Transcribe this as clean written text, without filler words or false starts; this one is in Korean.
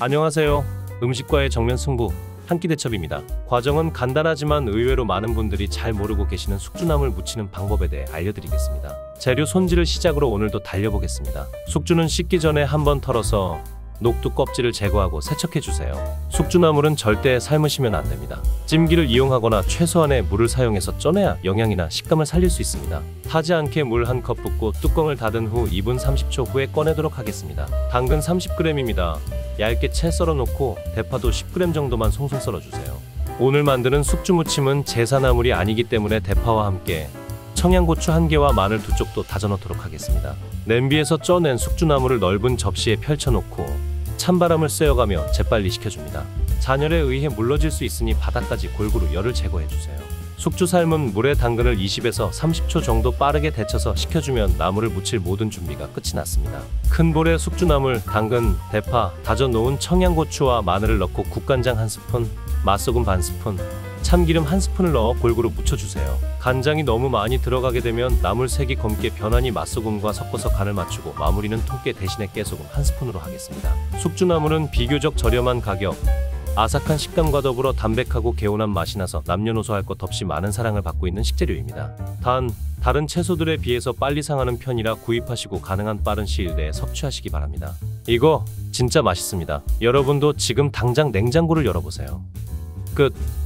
안녕하세요. 음식과의 정면 승부 한 끼 대첩입니다. 과정은 간단하지만 의외로 많은 분들이 잘 모르고 계시는 숙주나물 무치는 방법에 대해 알려드리겠습니다. 재료 손질을 시작으로 오늘도 달려보겠습니다. 숙주는 씻기 전에 한번 털어서 녹두 껍질을 제거하고 세척해주세요. 숙주나물은 절대 삶으시면 안됩니다. 찜기를 이용하거나 최소한의 물을 사용해서 쪄내야 영양이나 식감을 살릴 수 있습니다. 타지 않게 물 한 컵 붓고 뚜껑을 닫은 후 2분 30초 후에 꺼내도록 하겠습니다. 당근 30g입니다. 얇게 채 썰어놓고 대파도 10g 정도만 송송 썰어주세요. 오늘 만드는 숙주무침은 제사나물이 아니기 때문에 대파와 함께 청양고추 1개와 마늘 2쪽도 다져 넣도록 하겠습니다. 냄비에서 쪄낸 숙주나물을 넓은 접시에 펼쳐놓고 찬바람을 쐬어가며 재빨리 식혀줍니다. 잔열에 의해 물러질 수 있으니 바닥까지 골고루 열을 제거해주세요. 숙주 삶은 물에 당근을 20에서 30초 정도 빠르게 데쳐서 식혀주면 나물을 무칠 모든 준비가 끝이 났습니다. 큰 볼에 숙주나물, 당근, 대파, 다져 놓은 청양고추와 마늘을 넣고 국간장 1스푼, 맛소금 반 스푼, 참기름 1스푼을 넣어 골고루 묻혀주세요. 간장이 너무 많이 들어가게 되면 나물 색이 검게 변하니 맛소금과 섞어서 간을 맞추고 마무리는 통깨 대신에 깨소금 1스푼으로 하겠습니다. 숙주나물은 비교적 저렴한 가격, 아삭한 식감과 더불어 담백하고 개운한 맛이 나서 남녀노소 할 것 없이 많은 사랑을 받고 있는 식재료입니다. 단, 다른 채소들에 비해서 빨리 상하는 편이라 구입하시고 가능한 빠른 시일 내에 섭취하시기 바랍니다. 이거 진짜 맛있습니다. 여러분도 지금 당장 냉장고를 열어보세요. 끝.